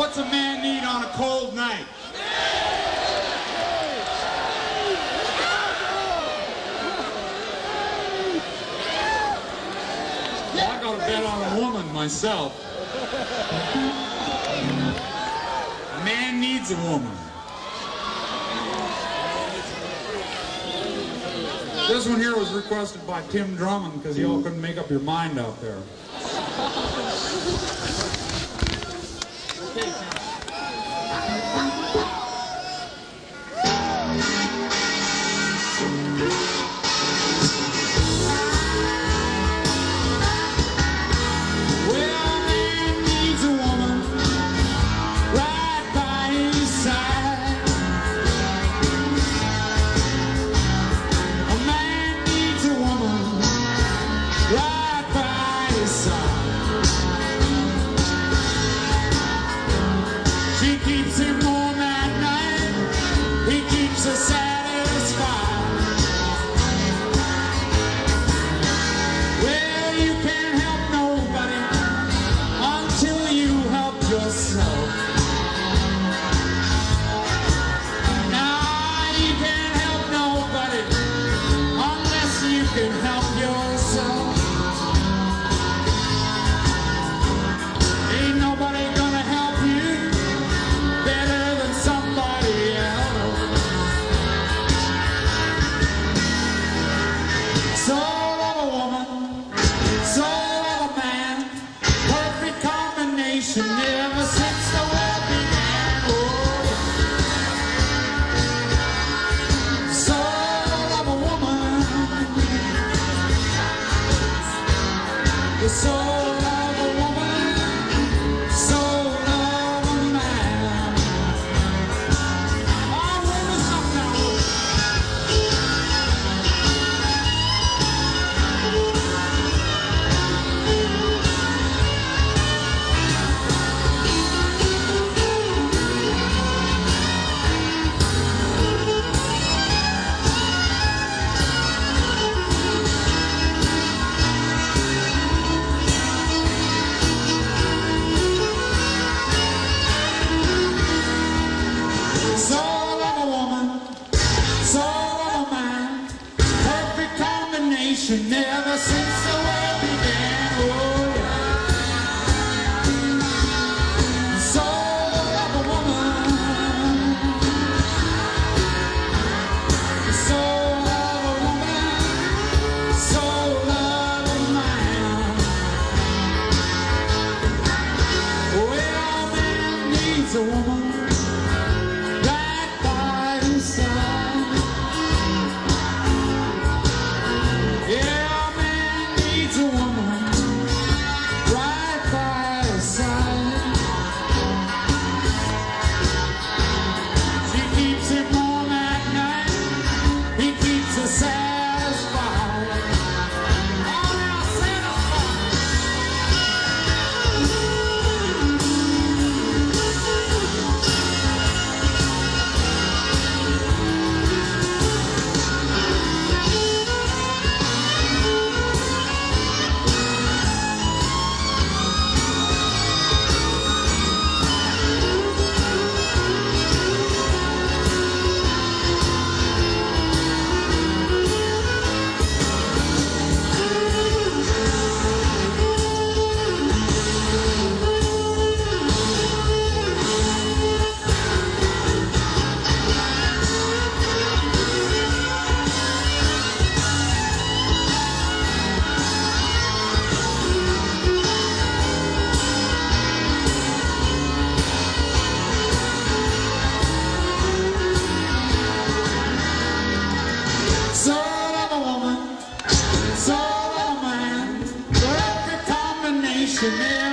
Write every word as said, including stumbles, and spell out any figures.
what's a man need on a cold night? Well, I got to bet on a woman myself. A man needs a woman. This one here was requested by Tim Drummond because y'all couldn't make up your mind out there. Never since the world began, oh yeah. The soul of a woman, the soul of a woman, the soul of a man. Well, a man needs a woman right by his side. Never